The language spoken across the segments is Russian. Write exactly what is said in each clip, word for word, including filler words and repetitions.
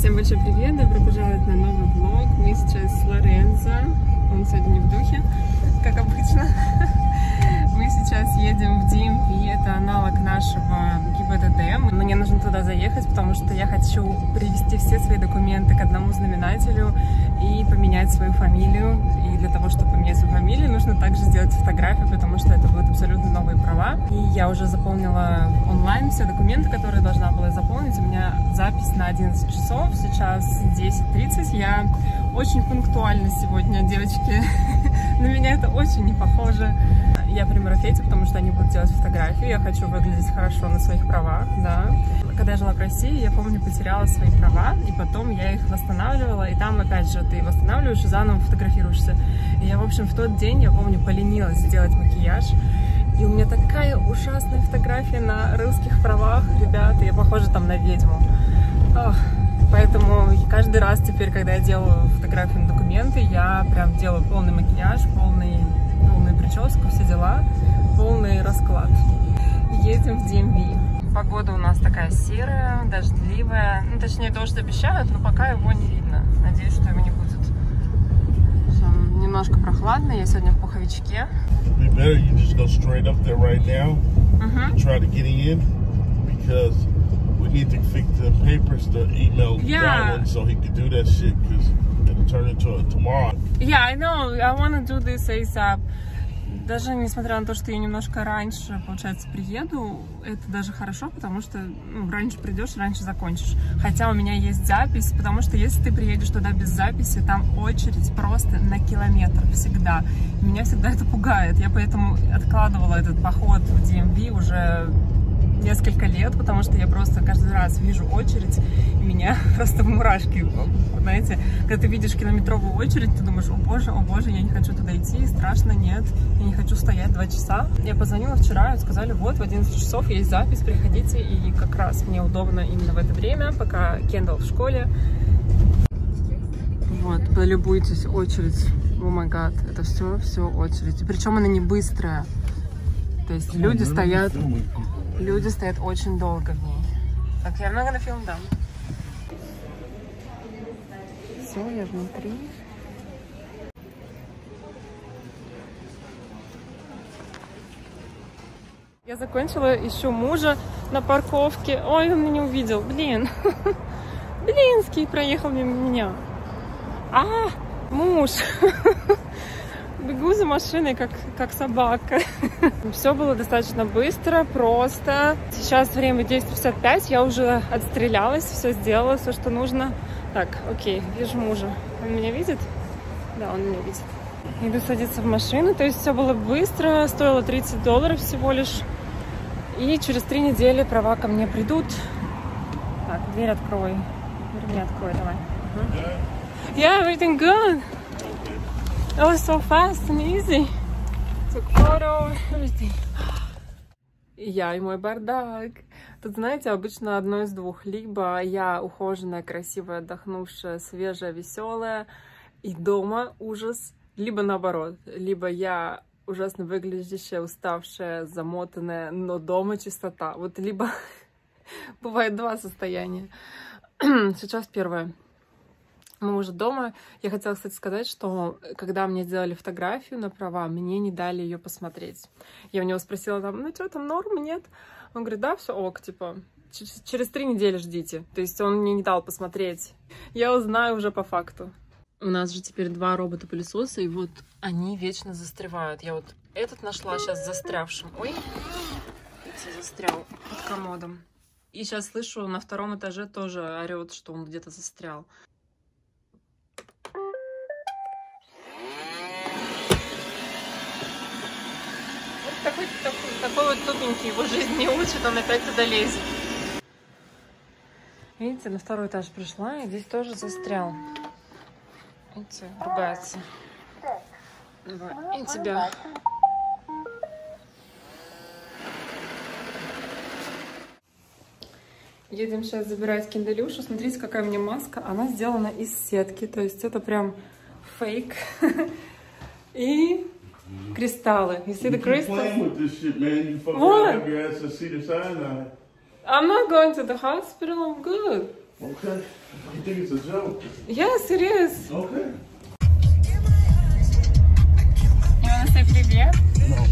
Всем большой привет, добро пожаловать на новый влог. Мы сейчас с Лоренцо, он сегодня не в духе, как обычно. Мы сейчас едем в ди эм ви, это аналог нашего ГИБДД. Мне нужно туда заехать, потому что я хочу привести все свои документы к одному знаменателю и поменять свою фамилию. И для того, чтобы поменять свою фамилию, нужно также сделать фотографию, потому что это будут абсолютно новые права. И я уже заполнила онлайн все документы, которые должна была заполнить. У меня запись на одиннадцать часов, сейчас десять тридцать. Я очень пунктуальна сегодня, девочки. На меня это очень не похоже. Я примеру Фете, потому что они будут делать фотографии. Я хочу выглядеть хорошо на своих правах, да. Когда я жила в России, я помню, потеряла свои права, и потом я их восстанавливала, и там, опять же, ты восстанавливаешь и заново фотографируешься. И я, в общем, в тот день, я помню, поленилась сделать макияж, и у меня такая ужасная фотография на русских правах, ребята, я похожа там на ведьму. Ох. Поэтому каждый раз теперь, когда я делаю фотографии на документы, я прям делаю полный макияж, полный, полную прическу, все дела, полный расклад. Едем в ди эм ви. Погода у нас такая серая, дождливая. Ну, точнее, дождь обещают, но пока его не видно. Надеюсь, что его не будет. Все, немножко прохладно, я сегодня в пуховичке. We need to fix the papers, the email yeah. Dylan, so he can do that shit, because it'll turn into a tomorrow. Yeah, I know. I want to do this ASAP. Даже несмотря на то, что я немножко раньше, получается, приеду, это даже хорошо, потому что ну, раньше придешь, раньше закончишь. Хотя у меня есть запись, потому что если ты приедешь туда без записи, там очередь просто на километр всегда. Меня всегда это пугает. Я поэтому откладывала этот поход в ди эм ви уже несколько лет, потому что я просто каждый раз вижу очередь, и меня просто в мурашки, знаете, когда ты видишь километровую очередь, ты думаешь, о боже, о боже, я не хочу туда идти, страшно, нет, я не хочу стоять два часа. Я позвонила вчера, и сказали, вот, в одиннадцать часов есть запись, приходите, и как раз мне удобно именно в это время, пока Кендалл в школе. Вот, полюбуйтесь, очередь, о май гад, это все, все очередь, причем она не быстрая, то есть люди стоят... Люди стоят очень долго в ней. Так, я много на фильм дам. Все, я внутри. Я закончила, ищу мужа на парковке. Ой, он меня не увидел. Блин. Блинский проехал мимо меня. А, муж. Бегу за машиной, как, как собака. Все было достаточно быстро, просто. Сейчас время десять пятьдесят пять, я уже отстрелялась, все сделала, все, что нужно. Так, окей, вижу мужа. Он меня видит? Да, он меня видит. Иду садиться в машину, то есть все было быстро, стоило тридцать долларов всего лишь. И через три недели права ко мне придут. Так, дверь открой. Дверь мне открой, давай. Yeah, everything good. It was so fast and easy. Took photo, everything. Я и мой бардак. Тут, знаете, обычно одно из двух. Либо я ухоженная, красивая, отдохнувшая, свежая, веселая, и дома ужас. Либо наоборот. Либо я ужасно выглядящая, уставшая, замотанная, но дома чистота. Вот либо бывает два состояния. Сейчас первое. Мы уже дома. Я хотела, кстати, сказать, что когда мне сделали фотографию на права, мне не дали ее посмотреть. Я у него спросила, там, ну что, там норм, нет? Он говорит, да, все ок, типа, через, через три недели ждите. То есть он мне не дал посмотреть. Я узнаю уже по факту. У нас же теперь два робота-пылесоса, и вот они вечно застревают. Я вот этот нашла сейчас застрявшим. Ой, видите, застрял под комодом. И сейчас слышу, на втором этаже тоже орет, что он где-то застрял. Такой, такой, такой вот тупенький, его жизнь не учит, он опять туда лезет. Видите, на второй этаж пришла, и здесь тоже застрял. Видите, ругается. Давай, и тебя. Едем сейчас забирать Кендалюшу. Смотрите, какая у меня маска. Она сделана из сетки, то есть это прям фейк. И... кристаллы. You see the crystal? What? I'm not going to the hospital. I'm good. Okay. You think it's a joke? Yes, it is. Okay. You wanna say привет? No.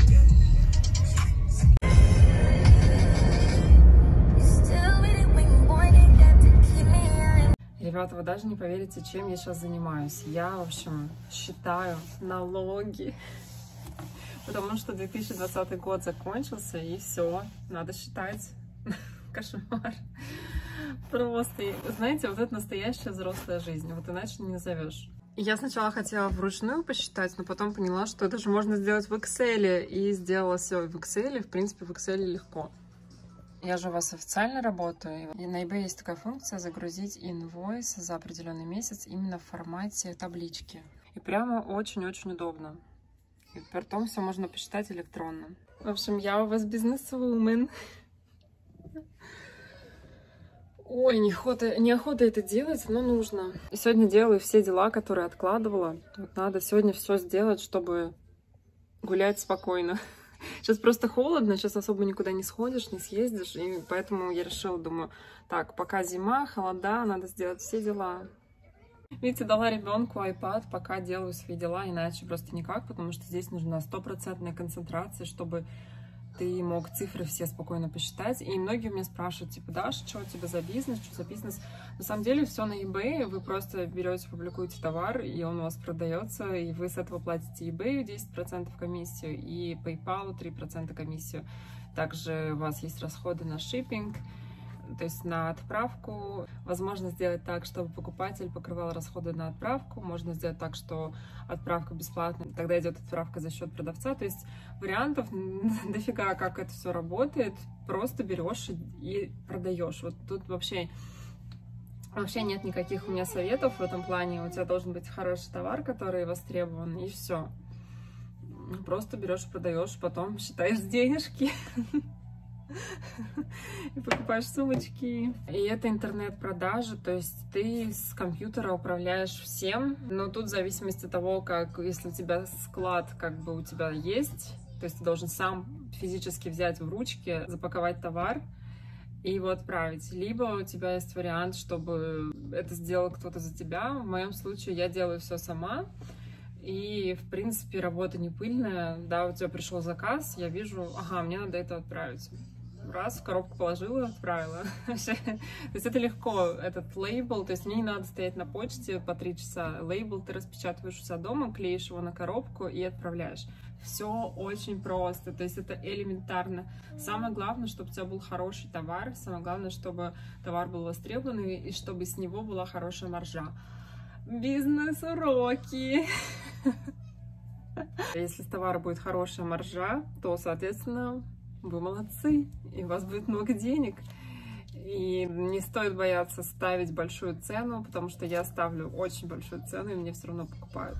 Ребята, вы даже не поверите, чем я сейчас занимаюсь. Я, в общем, считаю налоги, потому что две тысячи двадцатый год закончился, и все, надо считать. Кошмар. Просто, знаете, вот это настоящая взрослая жизнь, вот иначе не назовешь. Я сначала хотела вручную посчитать, но потом поняла, что это же можно сделать в Excel, и сделала все в Excel, в принципе, в Excel легко. Я же у вас официально работаю, и на eBay есть такая функция загрузить инвойс за определенный месяц именно в формате таблички. И прямо очень-очень удобно. И потом все можно посчитать электронно. В общем, я у вас бизнес-вумен. Ой, неохота, неохота это делать, но нужно. И сегодня делаю все дела, которые откладывала. Вот надо сегодня все сделать, чтобы гулять спокойно. Сейчас просто холодно, сейчас особо никуда не сходишь, не съездишь, и поэтому я решила, думаю, так, пока зима, холода, надо сделать все дела. Видите, дала ребенку iPad, пока делаю свои дела, иначе просто никак, потому что здесь нужна стопроцентная концентрация, чтобы ты мог цифры все спокойно посчитать. И многие у меня спрашивают, типа, Даш, что у тебя за бизнес, что за бизнес? На самом деле все на eBay, вы просто берете, публикуете товар, и он у вас продается, и вы с этого платите eBay десять процентов комиссию и PayPal три процента комиссию. Также у вас есть расходы на шиппинг, то есть на отправку. Возможно сделать так, чтобы покупатель покрывал расходы на отправку. Можно сделать так, что отправка бесплатная, тогда идет отправка за счет продавца. То есть вариантов дофига, как это все работает. Просто берешь и продаешь. Вот тут вообще, вообще нет никаких у меня советов в этом плане. У тебя должен быть хороший товар, который востребован, и все. Просто берешь, продаешь, потом считаешь денежки. И покупаешь сумочки. И это интернет-продажи, то есть ты с компьютера управляешь всем, но тут в зависимости от того, как, если у тебя склад как бы у тебя есть, то есть ты должен сам физически взять в ручки, запаковать товар и его отправить. Либо у тебя есть вариант, чтобы это сделал кто-то за тебя. В моем случае я делаю все сама. И, в принципе, работа не пыльная. Да, у тебя пришел заказ, я вижу, ага, мне надо это отправить. Раз, в коробку положила, отправила. То есть это легко, этот лейбл, то есть мне не надо стоять на почте по три часа. Лейбл ты распечатываешь у себя дома, клеишь его на коробку и отправляешь. Все очень просто, то есть это элементарно. Самое главное, чтобы у тебя был хороший товар, самое главное, чтобы товар был востребованный и чтобы с него была хорошая маржа. Бизнес-уроки! Если с товара будет хорошая маржа, то, соответственно, вы молодцы, и у вас будет много денег. И не стоит бояться ставить большую цену, потому что я ставлю очень большую цену, и мне все равно покупают.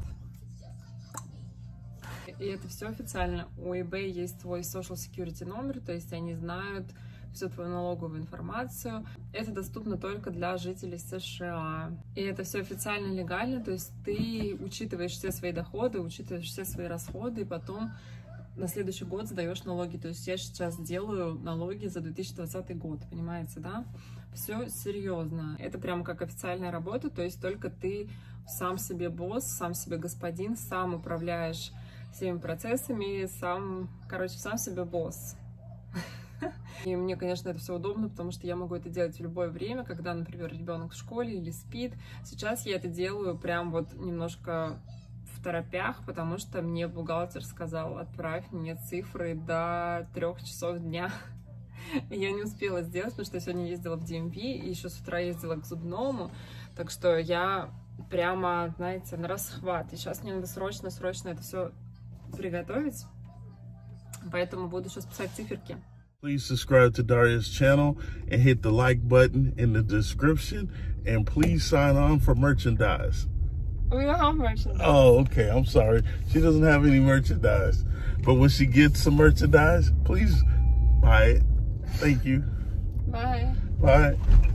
И это все официально. У eBay есть твой social security номер, то есть они знают всю твою налоговую информацию. Это доступно только для жителей США. И это все официально легально, то есть ты учитываешь все свои доходы, учитываешь все свои расходы, и потом на следующий год сдаешь налоги. То есть я сейчас делаю налоги за две тысячи двадцатый год, понимаете, да? Все серьезно. Это прям как официальная работа, то есть только ты сам себе босс, сам себе господин, сам управляешь всеми процессами, сам, короче, сам себе босс. И мне, конечно, это все удобно, потому что я могу это делать в любое время, когда, например, ребенок в школе или спит. Сейчас я это делаю прям вот немножко в торопях, потому что мне бухгалтер сказал, отправь мне цифры до трех часов дня. И я не успела сделать, потому что я сегодня ездила в ди эм ви и еще с утра ездила к зубному. Так что я прямо, знаете, на расхват. И сейчас мне надо срочно-срочно это все приготовить. Поэтому буду сейчас писать циферки. Please subscribe to Daria's channel and hit the like button in the description. And please sign on for merchandise. We don't have merchandise. Oh, okay. I'm sorry. She doesn't have any merchandise. But when she gets some merchandise, please buy it. Thank you. Bye. Bye.